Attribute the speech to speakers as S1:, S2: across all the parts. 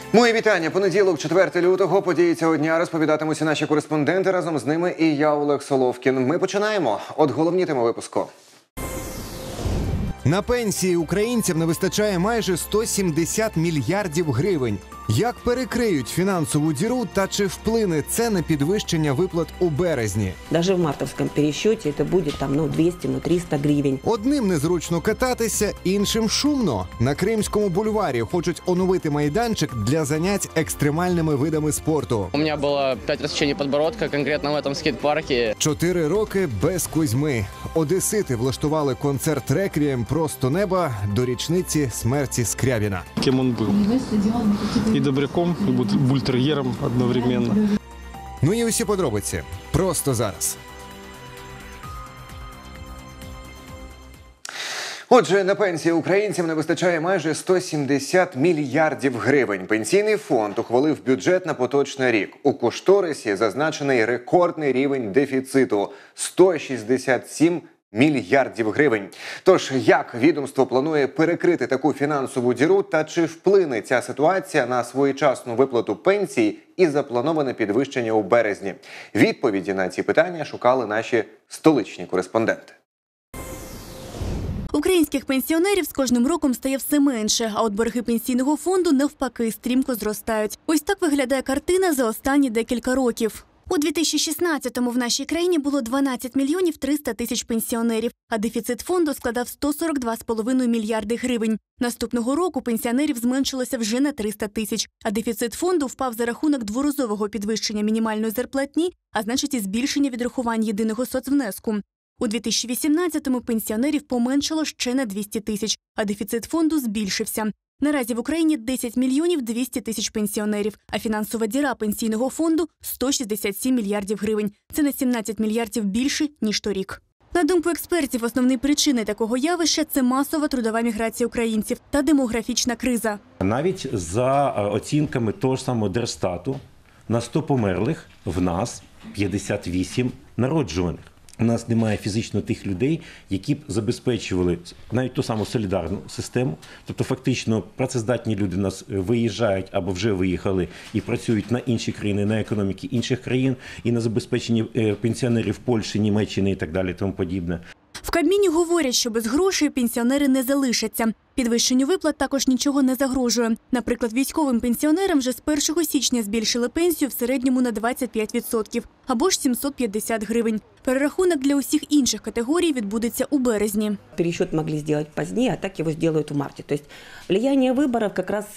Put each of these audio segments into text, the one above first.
S1: Мої вітання. Понеділок, 4 лютого. Події цього дня розповідатимуться наші кореспонденти. Разом з ними і я, Олег Соловкін. Ми починаємо. От головні теми випуску. На пенсії українцям не вистачає майже 170 мільярдів гривень. Як перекриють фінансову діру та чи вплине це на підвищення виплат у березні?
S2: Даже в мартовському пересчеті це буде 200-300 гривень.
S1: Одним незручно кататися, іншим шумно. На Кримському бульварі хочуть оновити майданчик для занять екстремальними видами спорту.
S3: У мене було 5 розсічень підбородка, конкретно в цьому скейт-парку.
S1: 4 роки без Кузьми. Одесити влаштували концерт «Реквієм. Просто неба» до річниці смерті Скрябіна.
S4: Кем он был? И добряком, и бультерьером одновременно.
S1: Ну і усі подробиці. Просто зараз. Отже, на пенсії українцям не вистачає майже 170 мільярдів гривень. Пенсійний фонд ухвалив бюджет на поточний рік. У кошторисі зазначений рекордний рівень дефіциту – 167 мільярдів гривень. Тож, як відомство планує перекрити таку фінансову діру та чи вплине ця ситуація на своєчасну виплату пенсій і заплановане підвищення у березні? Відповіді на ці питання шукали наші столичні кореспонденти.
S5: Українських пенсіонерів з кожним роком стає все менше, а от борги пенсійного фонду навпаки стрімко зростають. Ось так виглядає картина за останні декілька років. У 2016-му в нашій країні було 12 мільйонів 300 тисяч пенсіонерів, а дефіцит фонду складав 142,5 мільярди гривень. Наступного року пенсіонерів зменшилося вже на 300 тисяч, а дефіцит фонду впав за рахунок дворазового підвищення мінімальної зарплатні, а значить і збільшення відрахувань єдиного соцвнеску. У 2018-му пенсіонерів поменшало ще на 200 тисяч, а дефіцит фонду збільшився. Наразі в Україні 10 мільйонів 200 тисяч пенсіонерів, а фінансова діра пенсійного фонду – 167 мільярдів гривень. Це на 17 мільярдів більше, ніж торік. На думку експертів, основні причини такого явища – це масова трудова міграція українців та демографічна криза.
S6: Навіть за оцінками того ж самого Держстату, на 100 померлих в нас 58 народжуваних. У нас немає фізично тих людей, які б забезпечували навіть ту саму солідарну систему. Тобто фактично працездатні люди у нас виїжджають або вже виїхали і працюють на інші країни, на економіки інших країн і на забезпеченні пенсіонерів Польщі, Німеччини і так далі, тому подібне.
S5: В Кабміні говорять, що без грошей пенсіонери не залишаться. Підвищенню виплат також нічого не загрожує. Наприклад, військовим пенсіонерам вже з 1 січня збільшили пенсію в середньому на 25%, або ж 750 гривень. Перерахунок для усіх інших категорій відбудеться у березні.
S2: Пересчет могли сделать позднее, а так его сделают в марте. То есть влияние выборов как раз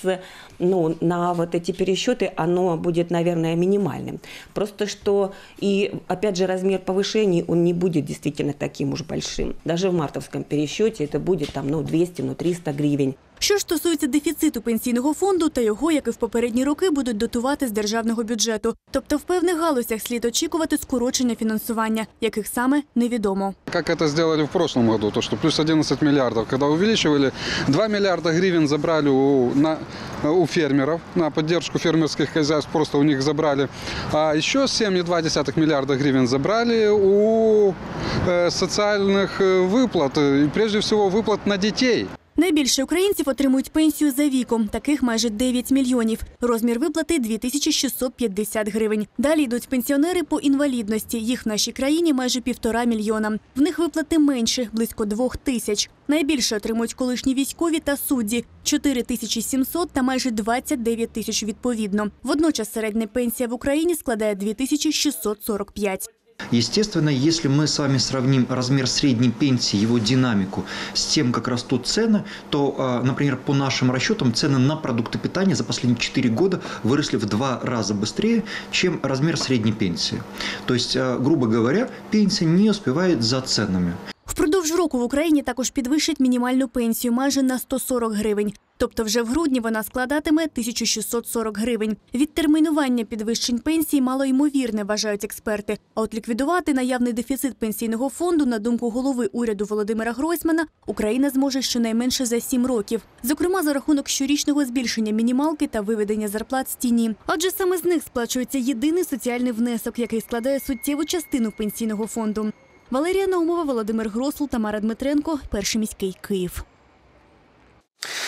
S2: на вот эти пересчеты, оно будет, наверное, минимальным. Просто что, и опять же, размер повышений, он не будет действительно таким уж большим. Даже в мартовском пересчете это будет 200-300 гривень.
S5: Що ж стосується дефіциту пенсійного фонду, то його, як і в попередні роки, будуть дотувати з державного бюджету. Тобто в певних галузях слід очікувати скорочення фінансування, яких саме невідомо.
S7: Как это сделали в прошлом году, то что плюс 11 миллиардов, когда увеличивали, 2 миллиарда гривен забрали у фермеров, на поддержку фермерских хозяйств просто у них забрали, а еще 7,2 миллиарда гривен забрали у социальных выплат, и прежде всего выплат на детей.
S5: Найбільше українців отримують пенсію за віком, таких майже 9 мільйонів. Розмір виплати – 2650 гривень. Далі йдуть пенсіонери по інвалідності, їх в нашій країні майже 1,5 мільйона. В них виплати менше – близько 2000. Найбільше отримують колишні військові та судді – 4700 та майже 29 тисяч відповідно. Водночас середня пенсія в Україні складає 2645.
S8: Естественно, если мы с вами сравним размер средней пенсии, его динамику с тем, как растут цены, то, например, по нашим расчетам, цены на продукты питания за последние 4 года выросли в 2 раза быстрее, чем размер средней пенсии. То есть, грубо говоря, пенсия не успевает за ценами.
S5: Впродовж року в Україні також підвищать мінімальну пенсію майже на 140 гривень. Тобто вже в грудні вона складатиме 1640 гривень. Відтермінування підвищень пенсій малоймовірне, вважають експерти. А от ліквідувати наявний дефіцит пенсійного фонду, на думку голови уряду Володимира Гройсмана, Україна зможе щонайменше за 7 років. Зокрема, за рахунок щорічного збільшення мінімалки та виведення зарплат з тіні. Адже саме з них сплачується єдиний соціальний внесок, який складає суттєву частину пенсійного фонду. Валерія Наумова, Володимир Гросул, Тамара Дмитренко. Перший міський. Київ.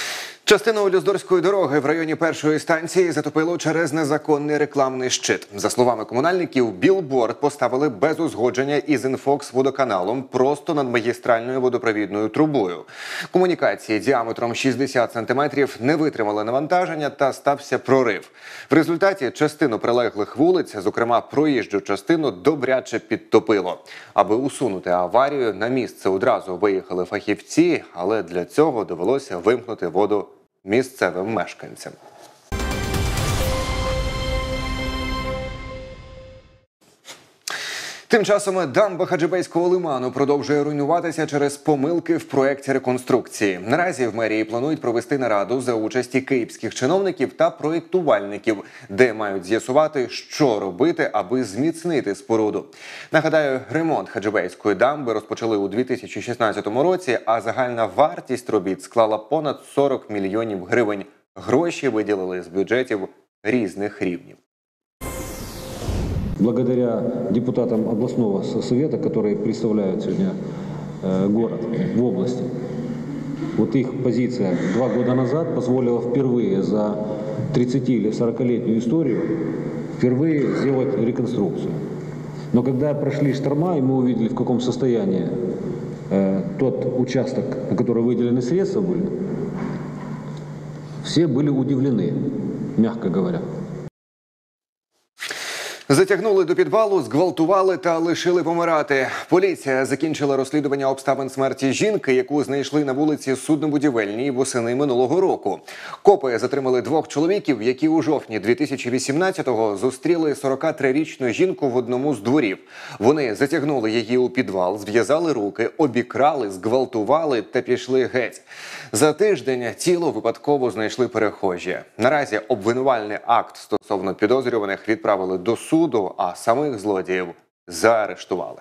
S1: Частину Люздорської дороги в районі першої станції затопило через незаконний рекламний щит. За словами комунальників, білборд поставили без узгодження із Інфокс-водоканалом просто над магістральною водопровідною трубою. Комунікації діаметром 60 см не витримали навантаження та стався прорив. В результаті частину прилеглих вулиць, зокрема проїжджу частину, добряче підтопило. Аби усунути аварію, на місце одразу виїхали фахівці, але для цього довелося вимкнути воду місцевим мешканцям. Тим часом дамба Хаджибейського лиману продовжує руйнуватися через помилки в проєкті реконструкції. Наразі в мерії планують провести нараду за участі київських чиновників та проєктувальників, де мають з'ясувати, що робити, аби зміцнити споруду. Нагадаю, ремонт Хаджибейської дамби розпочали у 2016 році, а загальна вартість робіт склала понад 40 мільйонів гривень. Гроші виділили з бюджетів різних рівнів.
S9: Благодаря депутатам областного совета, которые представляют сегодня город в области, вот их позиция 2 года назад позволила впервые за 30 или 40-летнюю историю впервые сделать реконструкцию. Но когда прошли шторма, и мы увидели, в каком состоянии тот участок, на который выделены средства были, все были удивлены, мягко говоря.
S1: Затягнули до підвалу, зґвалтували та лишили помирати. Поліція закінчила розслідування обставин смерті жінки, яку знайшли на вулиці Суднобудівельній восени минулого року. Копи затримали 2 чоловіків, які у жовтні 2018-го зустріли 43-річну жінку в одному з дворів. Вони затягнули її у підвал, зв'язали руки, обікрали, зґвалтували та пішли геть. За тиждень тіло випадково знайшли перехожі. Наразі обвинувальний акт стосовно підозрюваних відправили до суду, а самих злодіїв заарештували.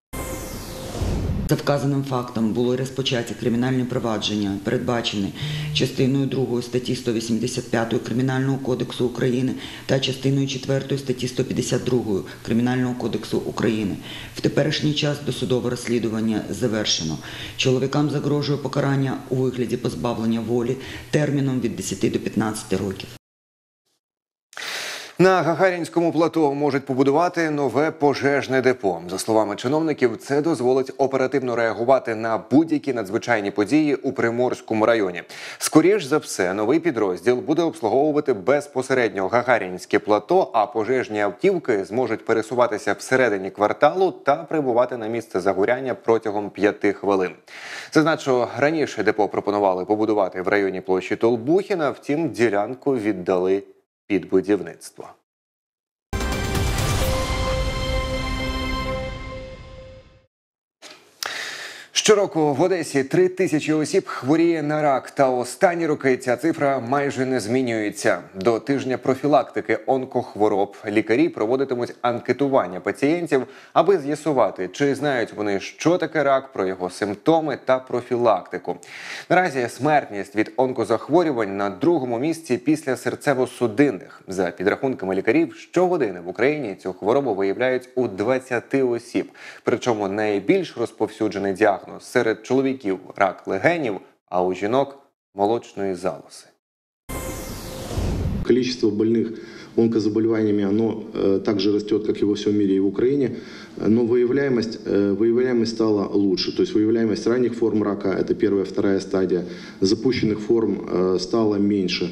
S10: За вказаним фактом було розпочаті кримінальні провадження, передбачені частиною 2 статті 185 Кримінального кодексу України та частиною 4 статті 152 Кримінального кодексу України. В теперішній час досудове розслідування завершено. Чоловікам загрожує покарання у вигляді позбавлення волі терміном від 10 до 15 років.
S1: На Гагарінському плато можуть побудувати нове пожежне депо. За словами чиновників, це дозволить оперативно реагувати на будь-які надзвичайні події у Приморському районі. Скоріш за все, новий підрозділ буде обслуговувати безпосередньо Гагарінське плато, а пожежні автівки зможуть пересуватися всередині кварталу та прибувати на місце загоряння протягом 5 хвилин. Зазначу, раніше депо пропонували побудувати в районі площі Толбухіна, втім ділянку віддали під будівництво. Щороку в Одесі 3000 осіб хворіє на рак, та останні роки ця цифра майже не змінюється. До тижня профілактики онкохвороб лікарі проводитимуть анкетування пацієнтів, аби з'ясувати, чи знають вони, що таке рак, про його симптоми та профілактику. Наразі смертність від онкозахворювань на 2-му місці після серцево-судинних. За підрахунками лікарів, щогодини в Україні цю хворобу виявляють у 20 осіб. Причому найбільш розповсюджений діагноз серед чоловіків – рак легенів, а у жінок – молочної залози.
S11: Количество больных онкозаболеваниями, оно также растет, как и во всем мире, и в Украине, но выявляемость стала лучше. То есть выявляемость ранних форм рака, это 1-2 стадия, запущенных форм стало меньше.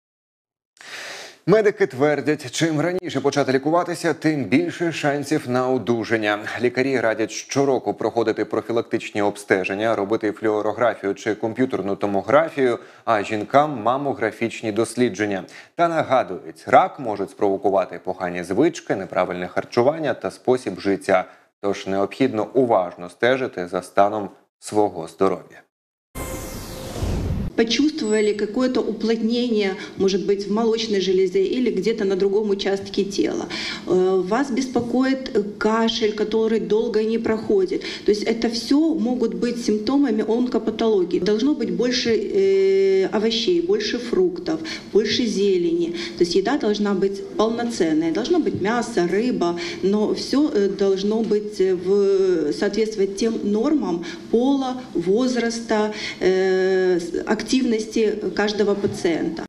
S1: Медики твердять, чим раніше почати лікуватися, тим більше шансів на одужання. Лікарі радять щороку проходити профілактичні обстеження, робити флюорографію чи комп'ютерну томографію, а жінкам – мамографічні дослідження. Та нагадують, рак можуть спровокувати погані звички, неправильне харчування та спосіб життя. Тож необхідно уважно стежити за станом свого здоров'я.
S12: Почувствовали какое-то уплотнение, может быть, в молочной железе или где-то на другом участке тела. Вас беспокоит кашель, который долго не проходит. То есть это все могут быть симптомами онкопатологии. Должно быть больше овощей, больше фруктов, больше зелени. То есть еда должна быть полноценная. Должно быть мясо, рыба, но все должно быть соответствовать тем нормам пола, возраста, активности активности каждого пациента.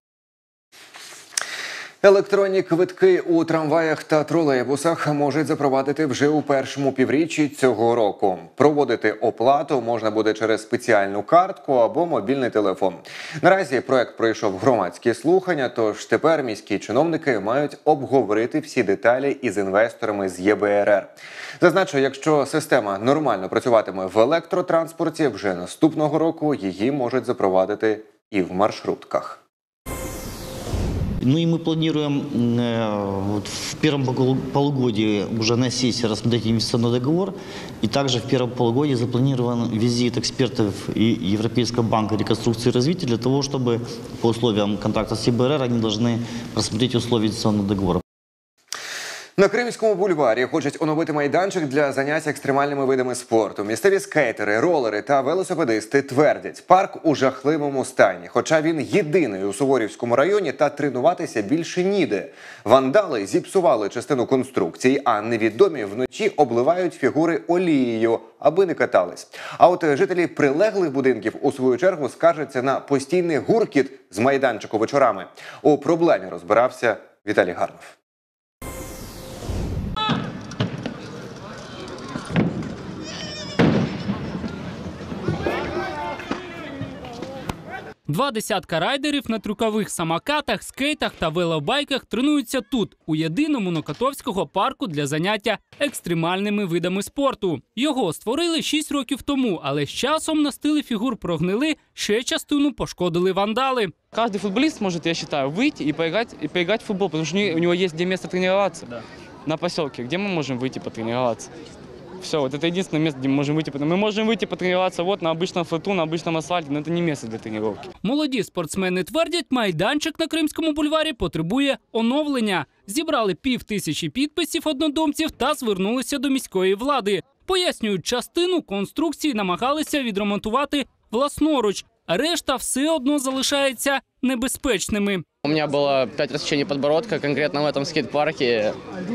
S1: Електронні квитки у трамваях та тролейбусах можуть запровадити вже у першому півріччі цього року. Проводити оплату можна буде через спеціальну картку або мобільний телефон. Наразі проект пройшов громадські слухання, тож тепер міські чиновники мають обговорити всі деталі із інвесторами з ЄБРР. Зазначу, якщо система нормально працюватиме в електротранспорті, вже наступного року її можуть запровадити і в маршрутках.
S13: Ну и мы планируем в первом полугодии уже на сессии рассмотреть инвестиционный договор. И также в первом полугодии запланирован визит экспертов и Европейского банка реконструкции и развития для того, чтобы по условиям контракта с ЕБРР они должны рассмотреть условия инвестиционного договора.
S1: На Кримському бульварі хочуть оновити майданчик для занять екстремальними видами спорту. Місцеві скейтери, ролери та велосипедисти твердять, парк у жахливому стані. Хоча він єдиний у Суворівському районі та тренуватися більше ніде. Вандали зіпсували частину конструкції, а невідомі вночі обливають фігури олією, аби не катались. А от жителі прилеглих будинків у свою чергу скаржаться на постійний гуркіт з майданчику вечорами. У проблемі розбирався Віталій Гарнов.
S14: Два десятка райдерів на трюкових самокатах, скейтах та велобайках тренуються тут, у єдиному Нокотовського парку для заняття екстремальними видами спорту. Його створили 6 років тому, але з часом на стилі фігур прогнили, ще частину пошкодили вандали.
S3: Каждый футболист может, я считаю, выйти и поиграть в футбол, потому что у него есть где место тренироваться. Да. На поселке, где мы можем выйти потренироваться. Все, вот это единственное место, где мы можем выйти. Мы можем выйти потренироваться вот на обычном флоту, на обычном асфальте, но это не место для тренировки.
S14: Молоді спортсмени твердять, майданчик на Кримському бульварі потребує оновлення. Зібрали 5000 підписів однодумців та звернулися до міської влади. Пояснюють, частину конструкції намагалися відремонтувати власноруч, а решта все одно залишається небезпечними.
S3: У меня было 5 рассечений подбородка, конкретно в этом скейт-парке.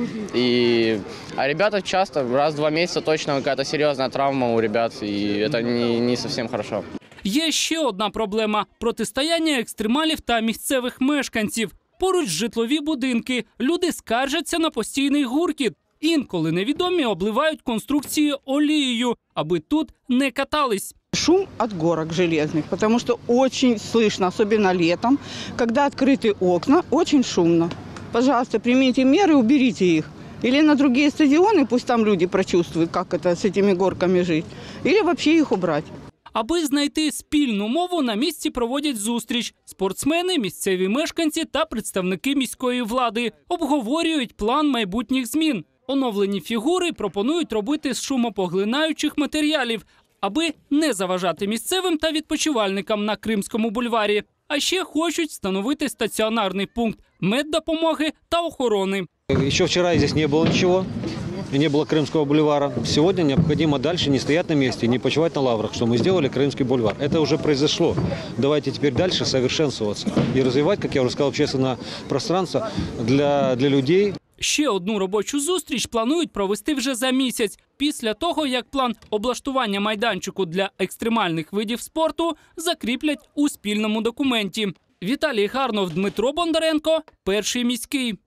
S3: А ребята часто, раз в 2 месяца точно какая-то серьезная травма у ребят, и это не совсем хорошо.
S14: Є ще одна проблема – протистояння екстремалів та місцевих мешканців. Поруч житлові будинки. Люди скаржаться на постійний гуркіт. Інколи невідомі обливають конструкції олією, аби тут не катались.
S15: Шум от горок железных, потому что очень слышно, особенно летом, когда открыты окна, очень шумно. Пожалуйста, примите меры, уберите их. Или на другие стадионы, пусть там люди прочувствуют, как это с этими горками жить. Или вообще их убрать.
S14: Аби знайти спільну мову, на місці проводять зустріч. Спортсмени, місцеві мешканці та представники міської влади обговорюють план майбутніх змін. Оновлені фігури пропонують робити з шумопоглинаючих матеріалів, аби не заважати місцевим та відпочивальникам на Кримському бульварі. А ще хочуть встановити стаціонарний пункт меддопомоги та охорони.
S9: Ще вчора здесь не було нічого, не было Крымского бульвара. Сегодня необходимо дальше не стоять на месте, не почивать на лаврах, что мы сделали Крымский бульвар. Это уже произошло. Давайте теперь дальше совершенствоваться и развивать, как я уже сказал, общественное пространство для людей.
S14: Ще одну робочу зустріч планують провести вже за місяць, після того, як план облаштування майданчику для екстремальних видів спорту закріплять у спільному документі. Віталій Гарнов, Дмитро Бондаренко, Перший міський.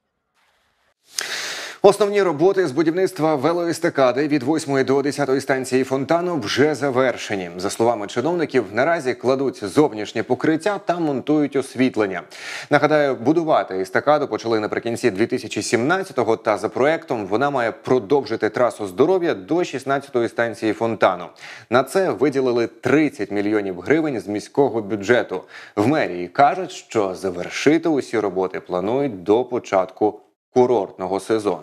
S1: Основні роботи з будівництва велоестакади від 8 до 10 станції фонтану вже завершені. За словами чиновників, наразі кладуть зовнішнє покриття та монтують освітлення. Нагадаю, будувати естакаду почали наприкінці 2017-го, та за проектом вона має продовжити трасу здоров'я до 16-ї станції фонтану. На це виділили 30 мільйонів гривень з міського бюджету. В мерії кажуть, що завершити усі роботи планують до початку курортного сезону.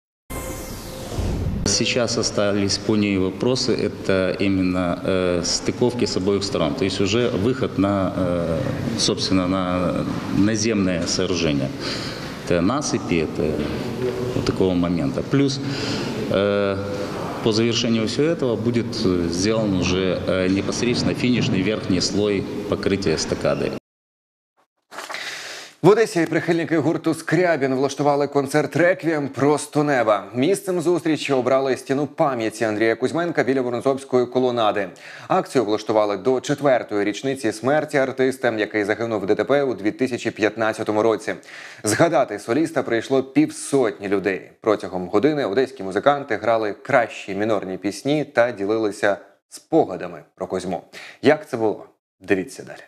S16: Сейчас остались по ней вопросы, это именно стыковки с обоих сторон, то есть уже выход на, собственно, на наземное сооружение. Это насыпи, это вот такого момента. Плюс по завершению всего этого будет сделан уже непосредственно финишный верхний слой покрытия эстакады.
S1: В Одесі прихильники гурту «Скрябін» влаштували концерт «Реквієм. Просто неба». Місцем зустрічі обрали стіну пам'яті Андрія Кузьменка біля Воронцовської колонади. Акцію влаштували до 4-ї річниці смерті артиста, який загинув в ДТП у 2015 році. Згадати соліста прийшло 500 людей. Протягом години одеські музиканти грали кращі мінорні пісні та ділилися спогадами про Кузьму. Як це було? Дивіться далі.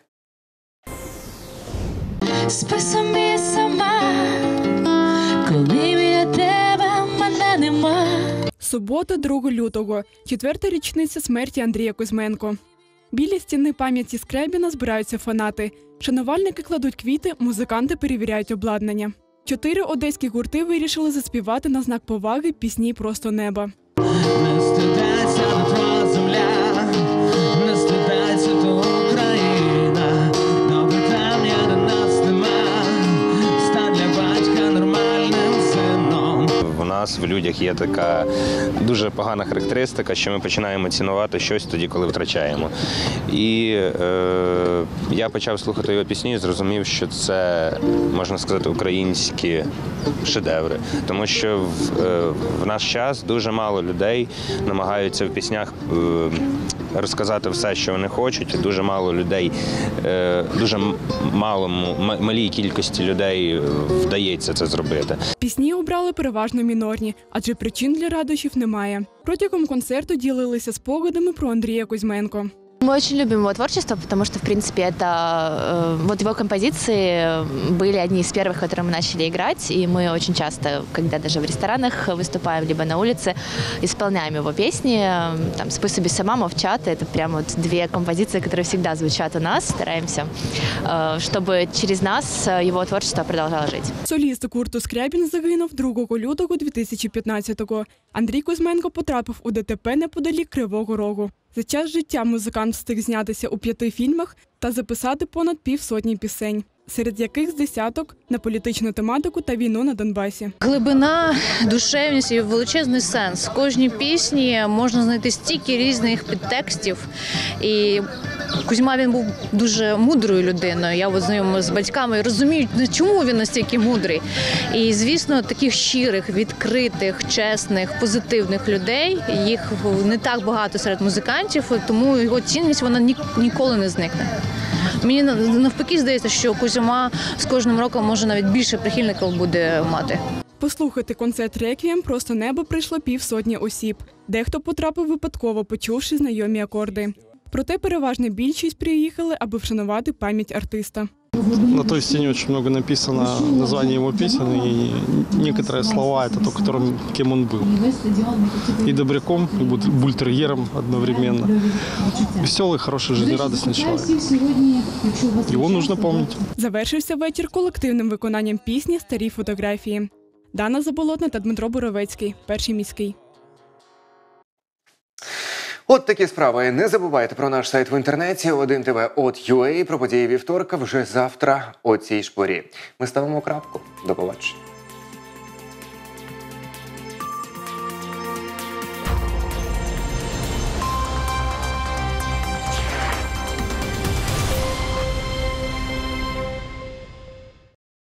S17: Спи собі сама, коли біля тебе мене нема.
S18: Субота, 2 лютого. 4-та річниця смерті Андрія Кузьменко. Біля стіни пам'яті Скрябіна збираються фанати. Шанувальники кладуть квіти, музиканти перевіряють обладнання. 4 одеські гурти вирішили заспівати на знак поваги пісні «Просто неба».
S17: Не стидається твоя земля, не стидається то Україна. Добре там я до нас нема, стань для батька нормальним сином.
S19: У нас в людях є така дуже погана характеристика, що ми починаємо цінувати щось тоді, коли втрачаємо. І я почав слухати його пісні і зрозумів, що це, можна сказати, українські шедеври. Тому що в наш час дуже мало людей намагаються в піснях розказати все, що вони хочуть. Дуже мало людей, дуже малій кількості людей вдається це зробити.
S18: Пісні обрали переважно мінорні, адже причин для радощів немає. Протягом концерту ділилися спогадами про Андрія Кузьменко.
S20: Мы очень любим его творчество, потому что, в принципе, это вот его композиции были одни из первых, которые мы начали играть, и мы очень часто, когда даже в ресторанах выступаем, либо на улице, исполняем его песни. Там «Спи собі сама», «Мовчати» — это прям вот 2 композиции, которые всегда звучат у нас, стараемся, чтобы через нас его творчество продолжало жить.
S18: Соліст гурту «Скрябін» загинув 2 лютого 2015-го. Андрій Кузьменко потрапив у ДТП неподалік Кривого Рогу. За час життя музикант встиг знятися у 5 фільмах та записати понад 50 пісень, серед яких з десяток на політичну тематику та війну на Донбасі.
S21: Глибина, душевність і величезний сенс. В кожній пісні можна знайти стільки різних підтекстів. І Кузьма, він був дуже мудрою людиною. Я от знайома з батьками і розумію, чому він настільки мудрий. І, звісно, таких щирих, відкритих, чесних, позитивних людей, їх не так багато серед музикантів, тому його цінність вона ніколи не зникне. Мені навпаки здається, що Кузьма з кожним роком може навіть більше прихильників буде мати.
S18: Послухати концерт «Реквієм. Просто неба» прийшло 500 осіб. Дехто потрапив випадково, почувши знайомі акорди. Проте переважна більшість приїхали, аби вшанувати пам'ять артиста.
S4: На той стене очень много написано название его песен, и некоторые слова это то, кем он был. И добряком, и бультерьером одновременно. Веселый, хороший, жизнерадостный человек. Его нужно помнить.
S18: Завершився вечір колективним виконанням пісні «Старі фотографії». Дана Заболотна та Дмитро Боровецький, Перший міський.
S1: От такі справи. Не забувайте про наш сайт в інтернеті 1tv.ua. Про події вівторка вже завтра о цій ж порі. Ми ставимо крапку. До побачення.